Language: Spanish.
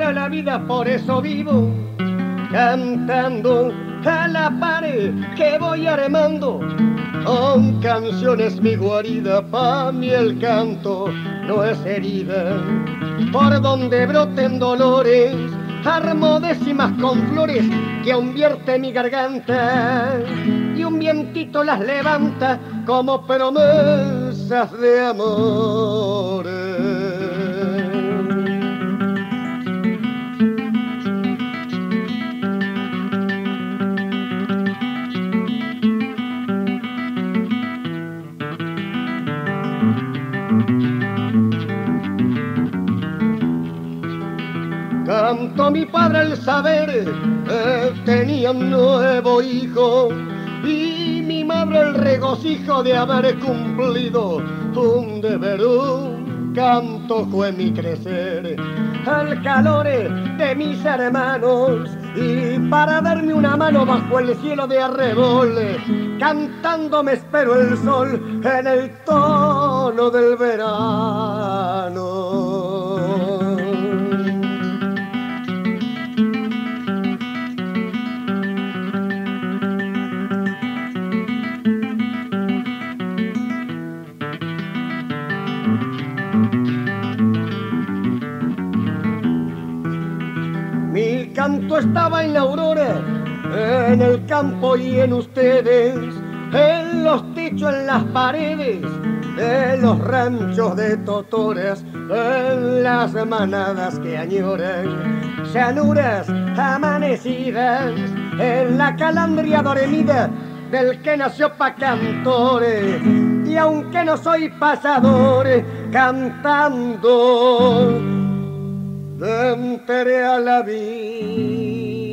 para la vida, por eso vivo cantando a la pared que voy armando. Con canciones mi guarida, pa' mí el canto no es herida. Por donde broten dolores, armo décimas con flores que aún vierte mi garganta. Y un vientito las levanta como promesas de amor. Cantó mi padre al saber tenía un nuevo hijo y mi madre el regocijo de haber cumplido un deber. Un canto fue mi crecer al calor de mis hermanos y para darme una mano bajo el cielo de arrebol, cantando me espero el sol en el tono del verano. Mi canto estaba en la aurora, en el campo y en ustedes, en los techos, en las paredes, en los ranchos de totoras, en las manadas que añoran, llanuras amanecidas, en la calandria dormida del que nació pa' cantores. Y aunque no soy pasador, cantando enteré a la vida.